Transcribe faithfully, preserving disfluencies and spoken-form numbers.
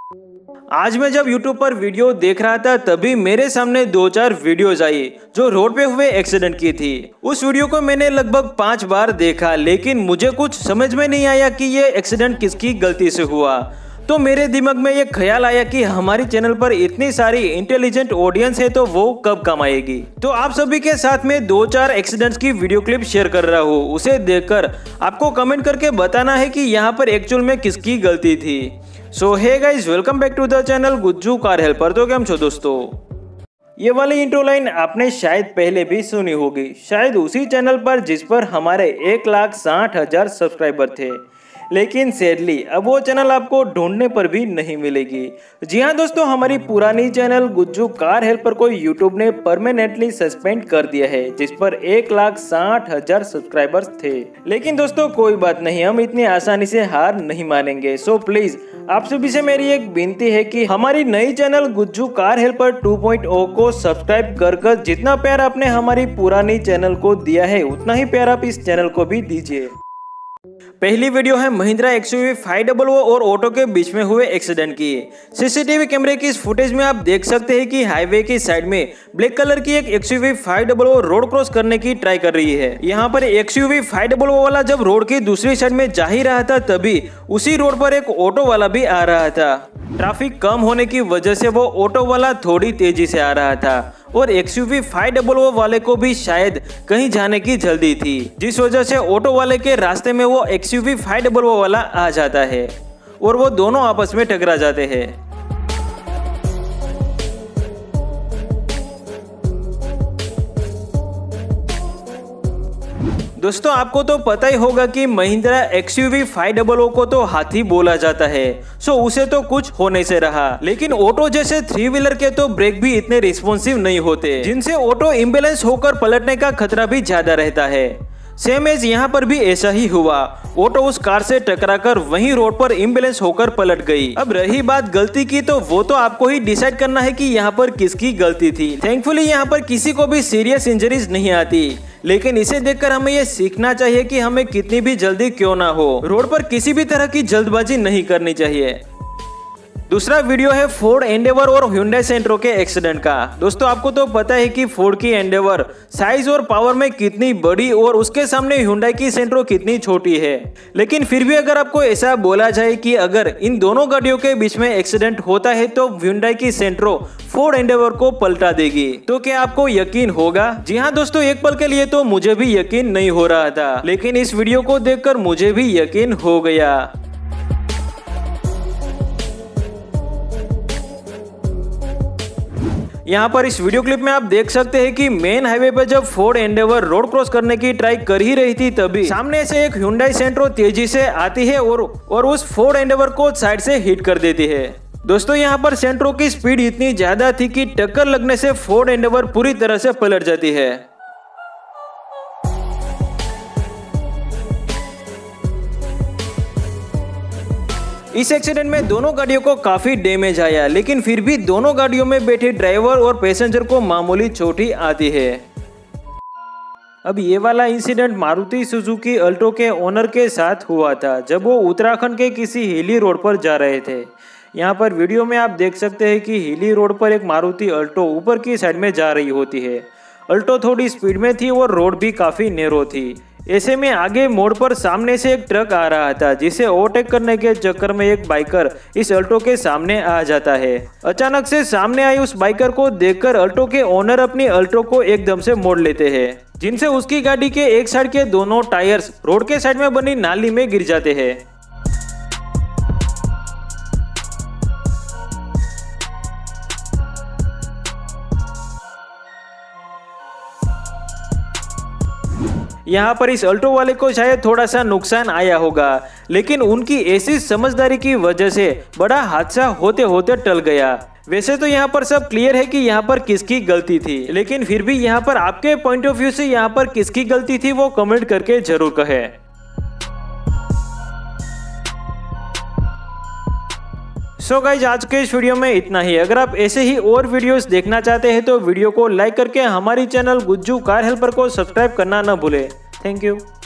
आज मैं जब YouTube पर वीडियो देख रहा था तभी मेरे सामने दो चार वीडियोज आई जो रोड पे हुए एक्सीडेंट की थी। उस वीडियो को मैंने लगभग पांच बार देखा, लेकिन मुझे कुछ समझ में नहीं आया कि ये एक्सीडेंट किसकी गलती से हुआ। तो मेरे दिमाग में ये ख्याल आया कि हमारी चैनल पर इतनी सारी इंटेलिजेंट ऑडियंस है तो वो कब काम आएगी। तो आप सभी के साथ में दो चार एक्सीडेंट्स की वीडियो क्लिप शेयर कर रहा हूँ। उसे देखकर आपको कमेंट करके बताना है कि यहाँ पर एक्चुअल में किसकी गलती थी। So hey guys, welcome back to the channel Gujju car helper. तो केम छो दोस्तों, ये वाली इंट्रो लाइन आपने शायद पहले भी सुनी होगी, शायद उसी चैनल पर जिस पर हमारे एक लाख साठ हजार सब्सक्राइबर थे। लेकिन सैडली अब वो चैनल आपको ढूंढने पर भी नहीं मिलेगी। जी हाँ दोस्तों, हमारी पुरानी चैनल गुज्जू कार हेल्पर को यूट्यूब ने परमानेंटली सस्पेंड कर दिया है, जिस पर एक लाख साठ हजार सब्सक्राइबर्स थे। लेकिन दोस्तों कोई बात नहीं, हम इतनी आसानी से हार नहीं मानेंगे। सो प्लीज आप सभी से मेरी एक विनती है कि हमारी नई channel Gujju car helper two point O को सब्सक्राइब कर कर जितना प्यार आपने हमारी पुरानी चैनल को दिया है उतना ही प्यार आप इस चैनल को भी दीजिए। पहली वीडियो है Mahindra XUV five double O और ऑटो के बीच में हुए एक्सीडेंट की। सीसीटीवी कैमरे की इस फुटेज में आप देख सकते हैं कि हाईवे की साइड में ब्लैक कलर की एक XUV five double O road cross करने की ट्राई कर रही है। यहाँ पर एक्सयूवी फाइव डबल ओ वाला जब रोड की दूसरी साइड में जा ही रहा था तभी उसी रोड पर एक ऑटो वाला भी आ रहा था। ट्रैफिक कम होने की वजह से वो ऑटो वाला थोड़ी तेजी से आ रहा था और एक्सयूवी फाइव डबल ओ वाले को भी शायद कहीं जाने की जल्दी थी, जिस वजह से ऑटो वाले के रास्ते में वो एक्सयूवी फाइव डबल ओ वाला आ जाता है और वो दोनों आपस में टकरा जाते हैं। दोस्तों आपको तो पता ही होगा कि Mahindra XUV five double O को तो हाथी बोला जाता है, सो उसे तो कुछ हो नहीं से रहा। लेकिन ऑटो जैसे थ्री व्हीलर के तो ब्रेक भी इतने रिस्पॉन्सिव नहीं होते, जिनसे ऑटो इम्बैलेंस होकर पलटने का खतरा भी ज्यादा रहता है। सेम एज यहाँ पर भी ऐसा ही हुआ। ऑटो उस कार से टकराकर वहीं रोड पर इम्बैलेंस होकर पलट गई। अब रही बात गलती की, तो वो तो आपको ही डिसाइड करना है कि यहाँ पर किसकी गलती थी। थैंकफुली यहाँ पर किसी को भी सीरियस इंजरीज नहीं आती, लेकिन इसे देखकर हमें ये सीखना चाहिए कि हमें कितनी भी जल्दी क्यों ना हो, रोड पर किसी भी तरह की जल्दबाजी नहीं करनी चाहिए। दूसरा वीडियो है फोर्ड एंडेवर और Hyundai सेंट्रो के एक्सीडेंट का। दोस्तों आपको तो पता है कि फोर्ड की एंडेवर साइज और पावर में कितनी बड़ी और उसके सामने Hyundai की सेंट्रो कितनी छोटी है। लेकिन फिर भी अगर आपको ऐसा बोला जाए कि अगर इन दोनों गाड़ियों के बीच में एक्सीडेंट होता है तो Hyundai की सेंट्रो फोर्ड एंडेवर को पलटा देगी, तो क्या आपको यकीन होगा? जी हाँ दोस्तों, एक पल के लिए तो मुझे भी यकीन नहीं हो रहा था, लेकिन इस वीडियो को देखकर मुझे भी यकीन हो गया। यहाँ पर इस वीडियो क्लिप में आप देख सकते हैं कि मेन हाईवे पर जब फोर्ड एंडेवर रोड क्रॉस करने की ट्राई कर ही रही थी तभी सामने से एक Hyundai सेंट्रो तेजी से आती है और और उस फोर्ड एंडेवर को साइड से हिट कर देती है। दोस्तों यहाँ पर सेंट्रो की स्पीड इतनी ज्यादा थी कि टक्कर लगने से फोर्ड एंडेवर पूरी तरह से पलट जाती है। इस एक्सीडेंट में दोनों गाड़ियों को काफी डैमेज आया, लेकिन फिर भी दोनों गाड़ियों में बैठे ड्राइवर और पैसेंजर को मामूली चोट ही आती है। अब ये वाला इंसिडेंट मारुति सुजुकी अल्टो के ओनर के साथ हुआ था जब वो उत्तराखंड के किसी हिली रोड पर जा रहे थे। यहाँ पर वीडियो में आप देख सकते हैं कि हिली रोड पर एक मारुति अल्टो ऊपर की साइड में जा रही होती है। अल्टो थोड़ी स्पीड में थी और रोड भी काफी नैरो थी। ऐसे में आगे मोड़ पर सामने से एक ट्रक आ रहा था, जिसे ओवरटेक करने के चक्कर में एक बाइकर इस अल्टो के सामने आ जाता है। अचानक से सामने आई उस बाइकर को देखकर अल्टो के ओनर अपनी अल्टो को एकदम से मोड़ लेते हैं, जिनसे उसकी गाड़ी के एक साइड के दोनों टायर्स रोड के साइड में बनी नाली में गिर जाते हैं। यहाँ पर इस अल्टो वाले को शायद थोड़ा सा नुकसान आया होगा, लेकिन उनकी ऐसी समझदारी की वजह से बड़ा हादसा होते होते टल गया। वैसे तो यहाँ पर सब क्लियर है कि यहाँ पर किसकी गलती थी, लेकिन फिर भी यहाँ पर आपके पॉइंट ऑफ व्यू से यहाँ पर किसकी गलती थी वो कमेंट करके जरूर कहें। सो गाइज आज के इस वीडियो में इतना ही। अगर आप ऐसे ही और वीडियोस देखना चाहते हैं तो वीडियो को लाइक करके हमारी चैनल गुज्जू कार हेल्पर को सब्सक्राइब करना न भूलें। Thank you.